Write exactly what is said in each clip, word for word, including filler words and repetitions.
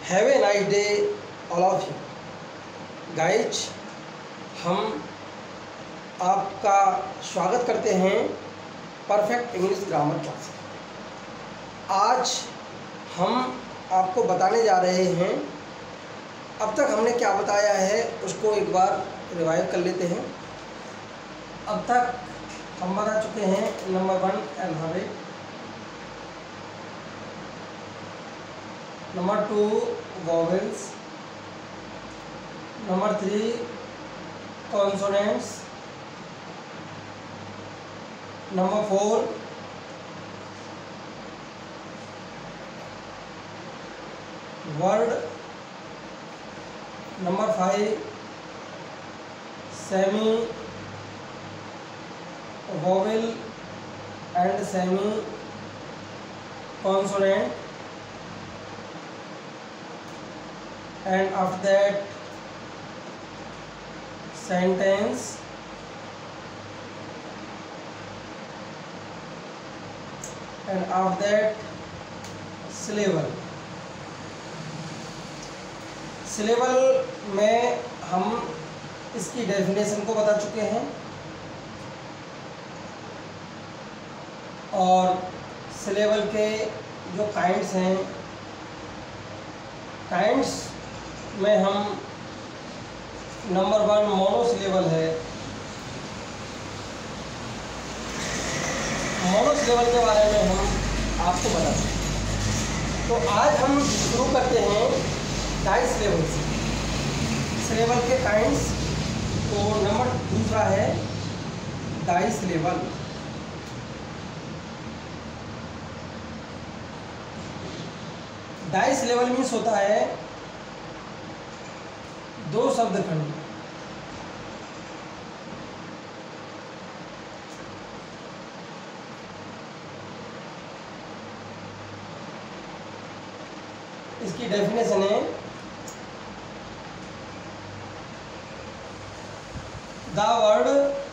Have a nice day all of you guys. हम आपका स्वागत करते हैं परफेक्ट इंग्लिश ग्रामर क्लास। आज हम आपको बताने जा रहे हैं, अब तक हमने क्या बताया है उसको एक बार रिवाइव कर लेते हैं। अब तक हम बता चुके हैं number one alphabet, number two vowels, number three consonants, number four word, number five semi vowel and semi consonant, and after that sentence, and after that syllable। syllable में हम इसकी डेफिनेशन को बता चुके हैं और syllable के जो काइंड्स हैं, काइंड्स में हम नंबर वन मोनोसिलेबल है। मोनोसिलेबल के बारे में हम आपको बताते हैं। तो आज हम शुरू करते हैं डाइसिलेबल से। सिलेबल के काइंड्स तो नंबर दूसरा है डाइसिलेबल। डाइसिलेबल मीन्स होता है दो शब्द खंड। इसकी डेफिनेशन है the word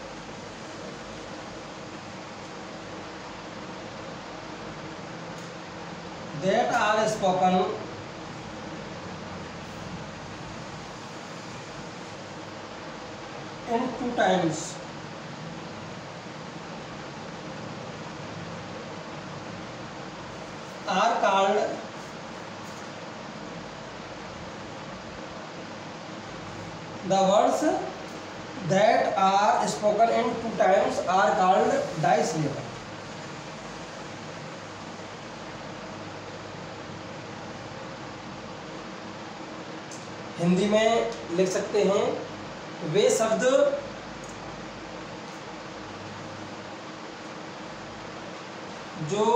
that are spoken in two times are called the words that are spoken in two times are called dissyllable। Hindi में लिख सकते हैं वे शब्द जो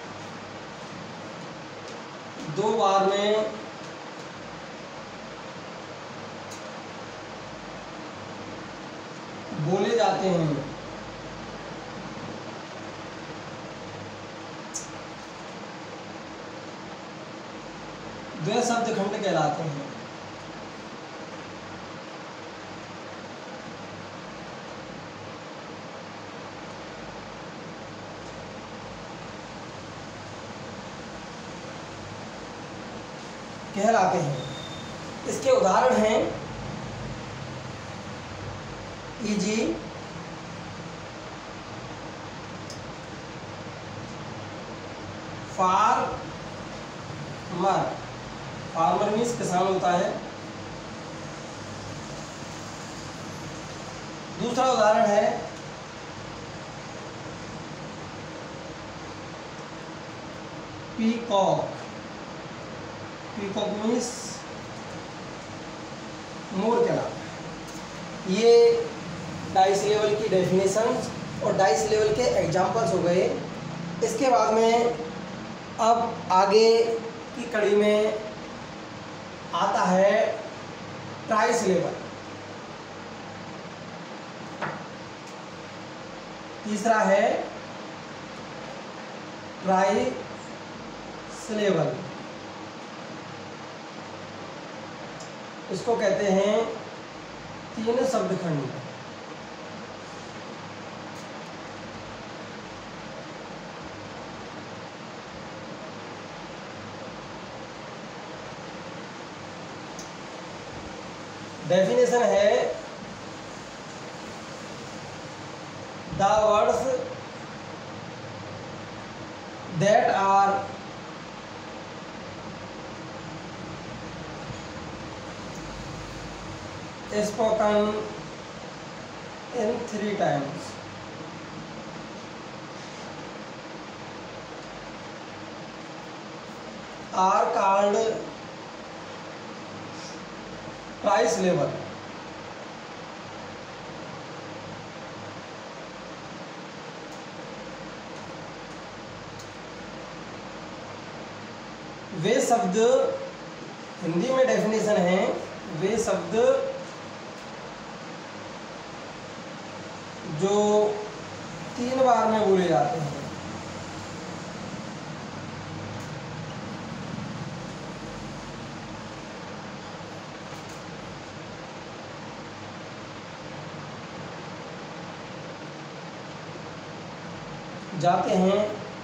दो बार में बोले जाते हैं वे शब्द खंड कहलाते हैं। कहलाते हैं इसके उदाहरण हैं इजी, फार्मर, फार्मर मीन्स किसान होता है। दूसरा उदाहरण है पीकॉक, पीकॉक मीन्स मोर कहलाता है। ये डाइसिलेबल की डेफिनेशन और डाइसिलेबल के एग्जाम्पल्स हो गए। इसके बाद में अब आगे की कड़ी में आता है ट्राइसिलेबल। तीसरा है ट्राइसिलेबल, इसको कहते हैं तीन शब्द खंड। डेफिनेशन है the words that are spoken in three times are called trisyllable. वे शब्द, हिंदी में डेफिनेशन है, वे शब्द जो तीन बार में बोले जाते हैं। जाते हैं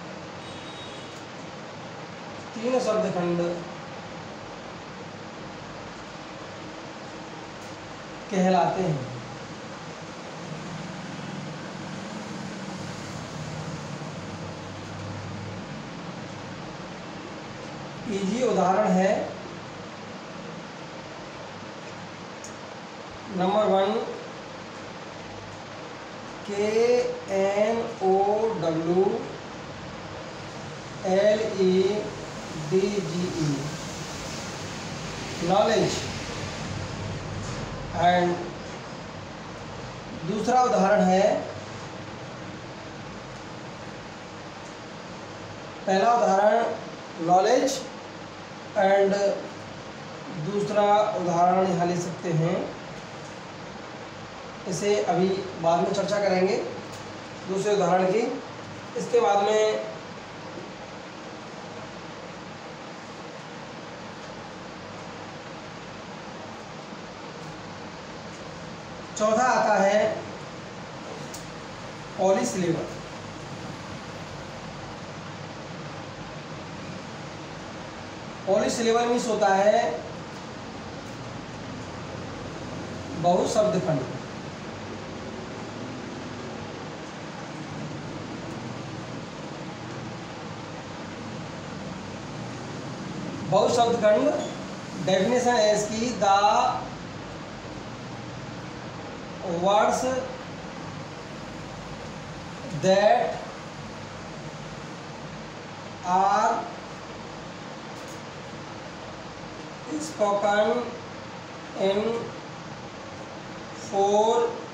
तीन शब्द खंड कहलाते हैं। इजी उदाहरण है number one, K N O W L E D G E, knowledge. And दूसरा उदाहरण है, पहला उदाहरण नॉलेज एंड दूसरा उदाहरण यहाँ ले सकते हैं, इसे अभी बाद में चर्चा करेंगे दूसरे उदाहरण की। इसके बाद में चौथा आता है पॉलीसिलेबल। पॉलीसिलेबल मीन्स होता है बहुशब्द खंड। बहुशब्द खंड डेफिनेशन है इसकी, the words that are spoken in four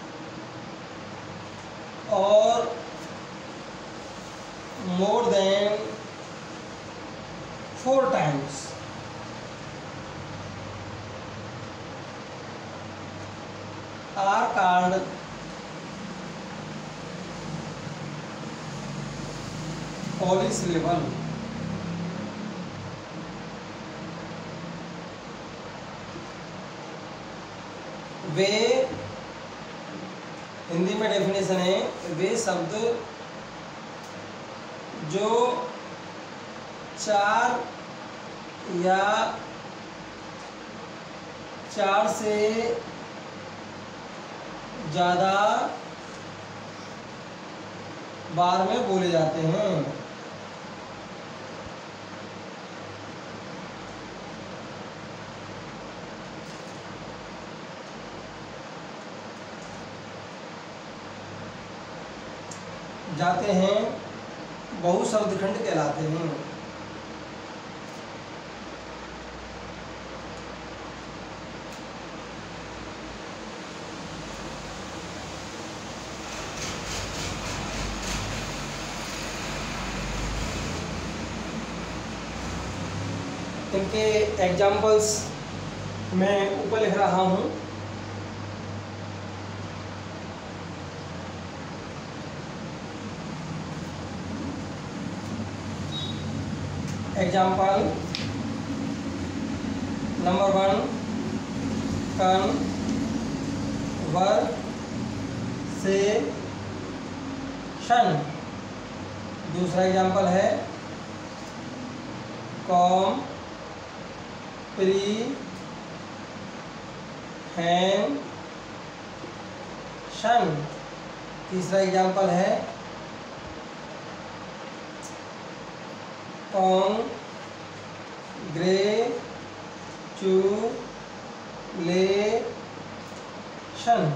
or more than four times are called polysyllable. वे, हिंदी में डेफिनेशन है, वे शब्द जो चार या चार से ज़्यादा बार में बोले जाते हैं। जाते हैं बहुशब्द खंड कहलाते हैं। इनके एग्जाम्पल्स मैं ऊपर लिख रहा हूँ। एग्जाम्पल नंबर वन, कन वर से शन। दूसरा एग्जाम्पल है कॉम प्री हैन शन। तीसरा एग्जाम्पल है कॉन्ग्रेचुलेशन।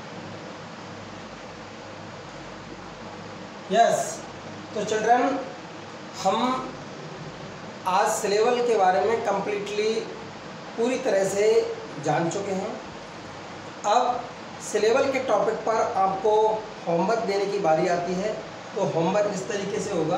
यस, तो चिल्ड्रन हम आज सिलेबल के बारे में कंप्लीटली पूरी तरह से जान चुके हैं। अब सिलेबल के टॉपिक पर आपको होमवर्क देने की बारी आती है। तो होमवर्क इस तरीके से होगा।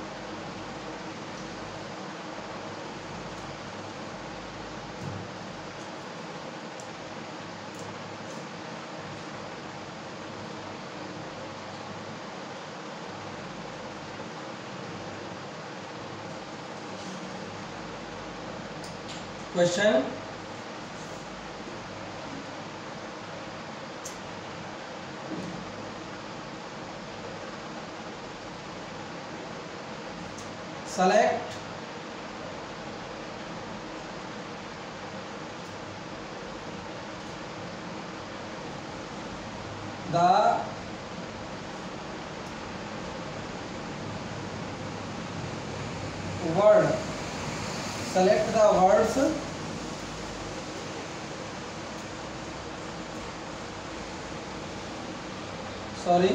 Question select the word select the words sorry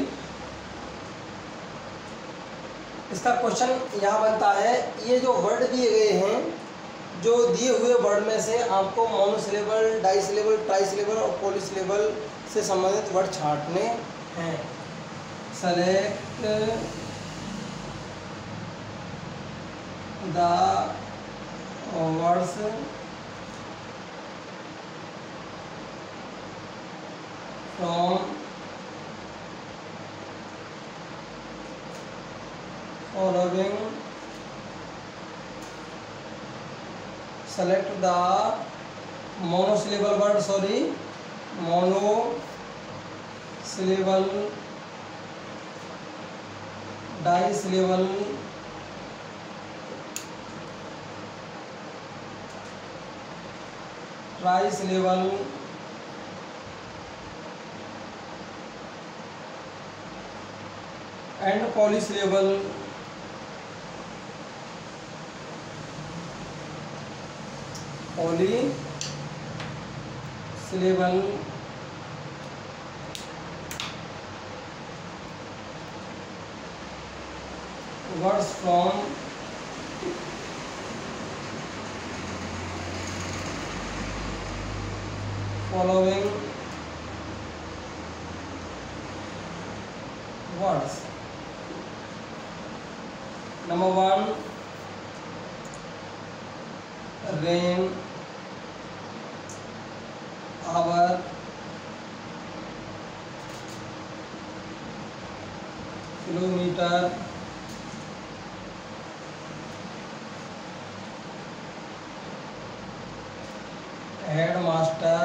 इसका क्वेश्चन यहाँ बनता है, ये जो वर्ड दिए गए हैं, जो दिए हुए वर्ड में से आपको मोनोसिलेबल, डाइसिलेबल, ट्राइसिलेबल और पॉलीसिलेबल से संबंधित वर्ड छांटने हैं। Select the words from following select the monosyllable word sorry monosyllable disyllable trisyllable and polysyllable polysyllable words from following words. Number one, rain, hour, kilometer, headmaster,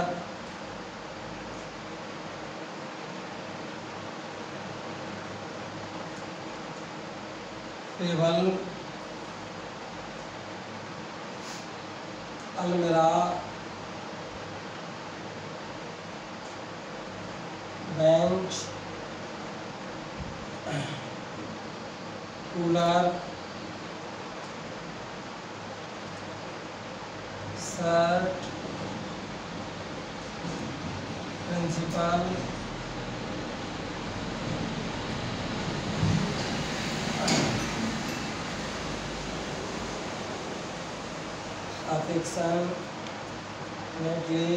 table, अलमीरा, bench, cooler, shirt, principal, affection, neatly,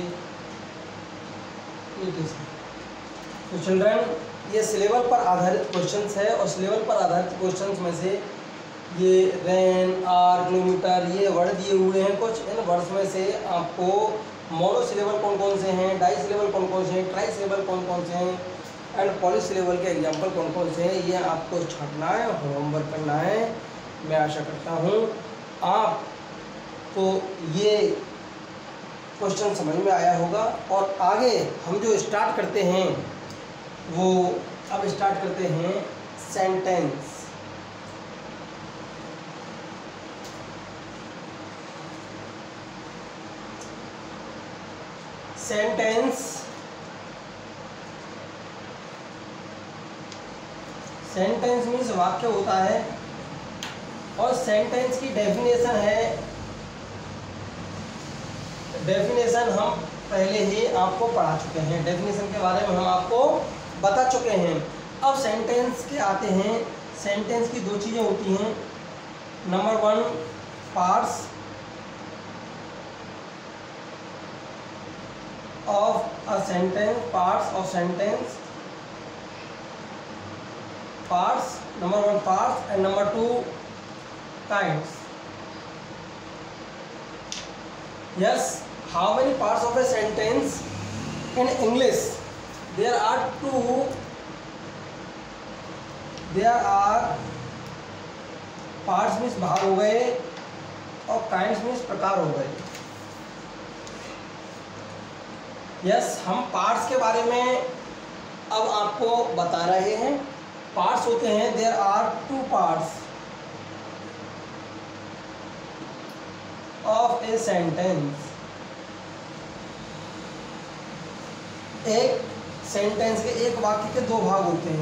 तो children ये syllable पर आधारित questions है और syllable पर आधारित questions में से ये रेन, आर, किलोमीटर ये वर्ड दिए हुए हैं कुछ। इन वर्ड्स में से आपको मोनोसिलेबल कौन कौन से हैं, डाइसिलेबल कौन कौन से हैं, ट्राइसिलेबल कौन कौन से हैं एंड पॉलीसिलेबल के एग्जाम्पल कौन कौन से हैं, ये आपको छांटना है, होमवर्क करना है। मैं आशा करता हूँ आप तो ये क्वेश्चन समझ में आया होगा। और आगे हम जो स्टार्ट करते हैं वो अब स्टार्ट करते हैं सेंटेंस। सेंटेंस सेंटेंस मीन्स वाक्य होता है, और सेंटेंस की डेफिनेशन है, डेफिनेशन हम पहले ही आपको पढ़ा चुके हैं, डेफिनेशन के बारे में हम आपको बता चुके हैं। अब सेंटेंस के आते हैं। सेंटेंस की दो चीज़ें होती हैं। Number one, parts of a sentence, parts of sentence, parts, number one parts, and number two kinds. Yes, how many parts of a sentence in English? There are two. There are parts means भाग हो गए, और kinds means प्रकार हो गए। Yes, हम parts के बारे में अब आपको बता रहे हैं। Parts होते हैं, there are two parts of a sentence। एक सेंटेंस के, एक वाक्य के दो भाग होते हैं।